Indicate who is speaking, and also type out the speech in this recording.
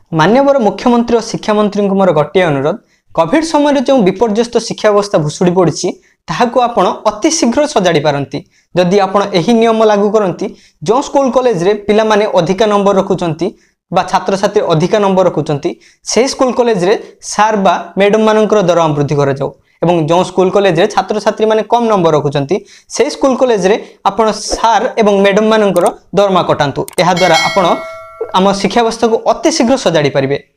Speaker 1: माननीय मुख्यमंत्री और शिक्षा मंत्री को मोर गोटे अनुरोध कोविड समय जो विपर्यस्त शिक्षा व्यवस्था भुशुड़ी पड़ी ताहाको आपण अति शीघ्र सजाड़ी पारंती जदि आपण एही नियम लागू करंती जो स्कूल कॉलेज रे पिला माने अधिका नंबर रखुचंती बा छात्र छात्री अधिका नंबर रखुचंती से स्कूल कॉलेज रे सार बा मैडम मानकर दरमा वृद्धि कर जाऊ एवं जो स्कूल कॉलेज रे छात्र छात्री माने कम नंबर रखुचंती से स्कूल कॉलेज रे आपण सार एवं मैडम मानकर दरमा कटांतु एहा द्वारा आपण आम शिक्षा व्यवस्था को अति शीघ्र सजाड़ी पारिबे।